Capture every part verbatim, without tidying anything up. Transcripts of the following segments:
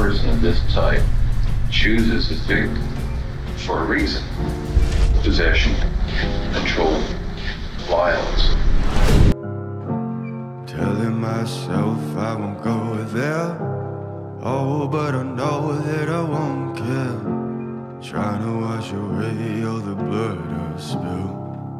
person of this type chooses his victim for a reason. Possession, control, violence. Telling myself I won't go there. Oh, but I know that I won't care. Trying to wash away all the blood I've spilled.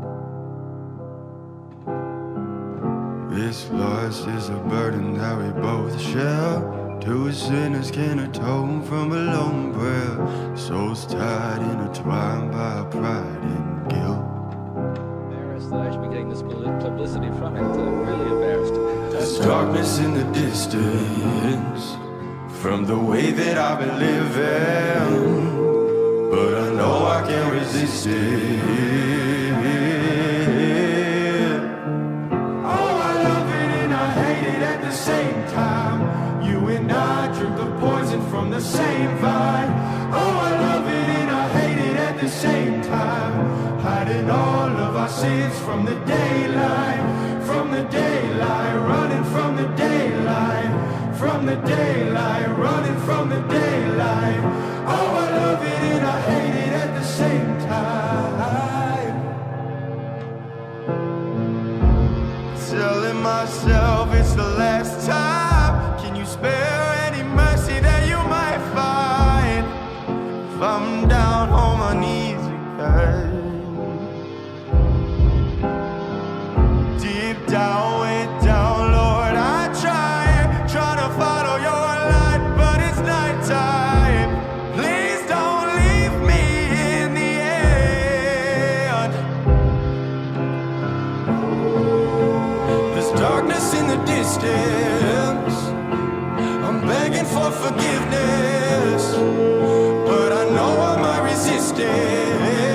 This loss is a burden that we both share. Two sinners can atone from a lone prayer. Souls tied, intertwined by pride and guilt. Embarrassed that I should be getting this publicity from it. I'm really embarrassed. There's darkness in the distance from the way that I've been living, but I know I can't resist it. Oh, I love it and I hate it at the same time. You and I drink the poison from the same vine. Oh, I love it and I hate it at the same time. Hiding all of our sins from the daylight, from the daylight, running from the daylight, from the daylight, running from the daylight. Oh, I love it and I hate it at the same time. Telling myself it's the last time. Can you spare any mercy that you might find if I'm down on my knees again? Deep down, way down, Lord, I try, try to follow your light, but it's nighttime. Please don't leave me in the end. There's darkness in the distance. I'm begging for forgiveness, but I know I might resist it.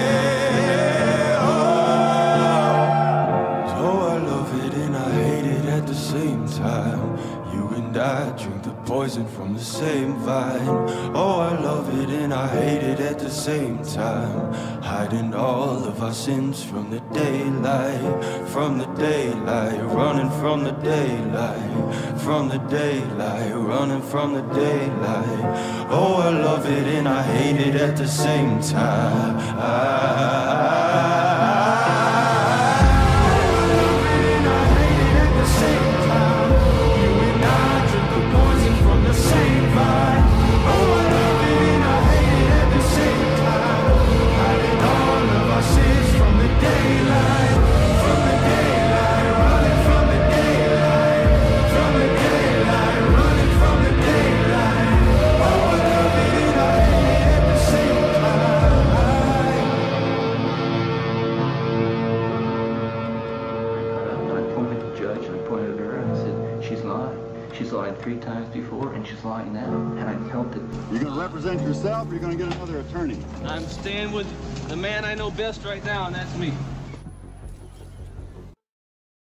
Same time, you and I drink the poison from the same vine. Oh, I love it and I hate it at the same time. Hiding all of our sins from the daylight, from the daylight, running from the daylight, from the daylight, running from the daylight. Oh, I love it and I hate it at the same time. I She's lied three times before, and she's lying now, and I felt it. You're going to represent yourself, or you're going to get another attorney? I'm staying with the man I know best right now, and that's me.